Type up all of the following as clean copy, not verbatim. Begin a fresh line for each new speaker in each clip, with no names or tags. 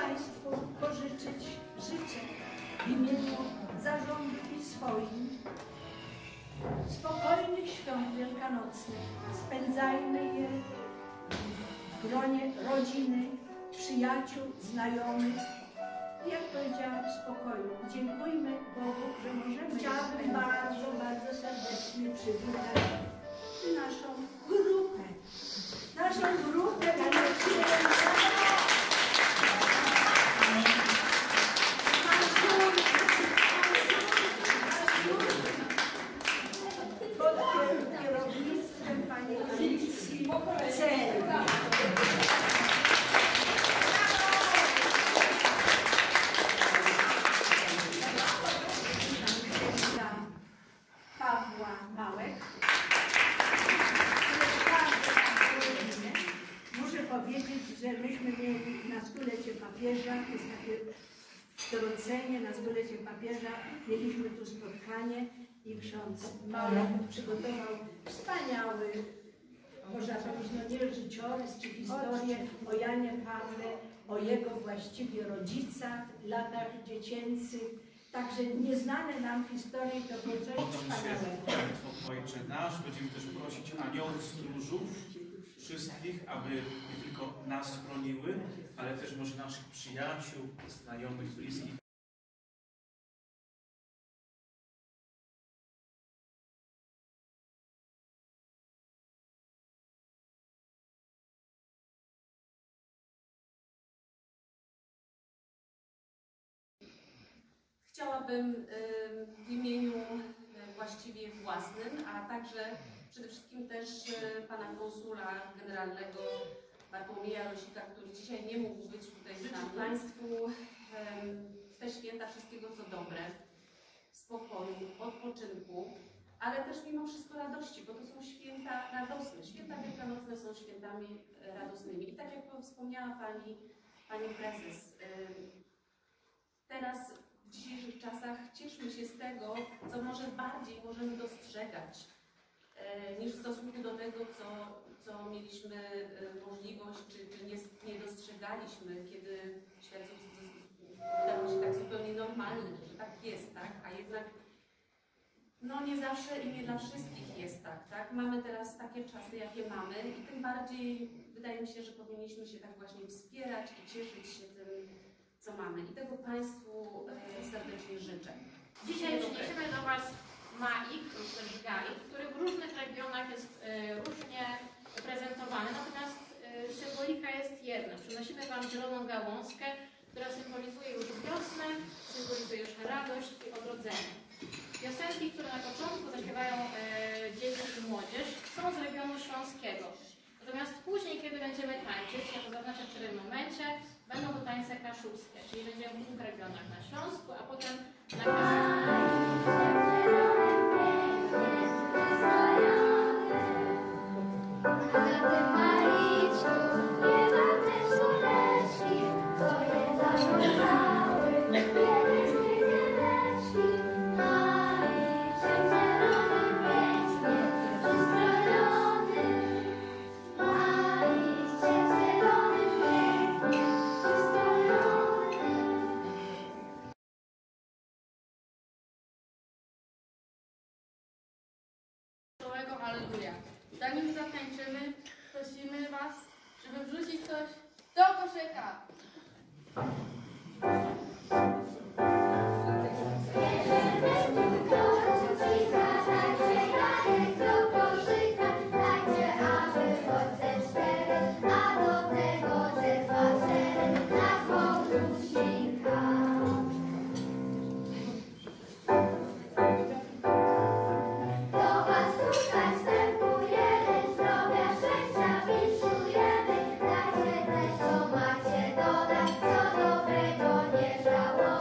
Państwu pożyczyć życzę w imieniu zarządu i swoim spokojnych świąt wielkanocnych. Spędzajmy je w gronie rodziny, przyjaciół, znajomych. I jak powiedziałam, w spokoju. Dziękujmy Bogu, że możemy. Chciałabym bardzo, bardzo serdecznie przywitać naszą grupę. Naszą grupę pod kierownictwem pani Alicji Cel. Pawła Małek. Muszę powiedzieć, że myśmy mieli na stulecie papieża, jest takie wtrącenie na stulecie papieża, mieliśmy tu spotkanie i ksiądz Małek przygotował wspaniały, można powiedzieć, no nie życiorys czy historię o Janie Pawle, o jego właściwie rodzicach, latach dziecięcych. Także nieznane nam historii to było coś wspaniałego.
Ojcze nasz, będziemy też prosić aniołów stróżów, wszystkich, aby nie tylko nas chroniły, ale też może naszych przyjaciół, znajomych, bliskich.
Chciałabym w imieniu właściwie własnym, a także przede wszystkim też pana konsula generalnego Bartłomieja Rosika, który dzisiaj nie mógł być tutaj z nami, Państwu w te święta wszystkiego co dobre, spokoju, odpoczynku, ale też mimo wszystko radości, bo to są święta radosne. Święta wielkanocne są świętami radosnymi. I tak jak wspomniała pani prezes, teraz w dzisiejszych czasach cieszmy się z tego, co może bardziej możemy dostrzegać, niż w stosunku do tego, co mieliśmy możliwość, czy nie dostrzegaliśmy, kiedy świat wydawał się tak zupełnie normalny, że tak jest, tak? A jednak no nie zawsze i nie dla wszystkich jest tak, tak? Mamy teraz takie czasy, jakie mamy i tym bardziej wydaje mi się, że powinniśmy się tak właśnie wspierać i cieszyć się tym, co mamy. I tego Państwu serdecznie życzę.
Dzisiaj przyniesiemy do Was maik, lub też gaik, który w różnych regionach jest różnie prezentowany, natomiast symbolika jest jedna. Przynosimy Wam zieloną gałązkę, która symbolizuje już wiosnę, symbolizuje już radość i odrodzenie. Piosenki, które na początku zaśpiewają dzieci i młodzież, są z regionu śląskiego. Natomiast później, kiedy będziemy tańczyć, ja to zaznaczę w którym momencie, będą to tańce kaszubskie, czyli będziemy w dwóch regionach, na Śląsku, a potem na Kaszubsku.
Alleluja. Zanim zatańczymy, prosimy Was, żeby wrzucić coś do koszyka.
Macie dodać, co dobrego nie żałować.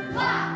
dwa.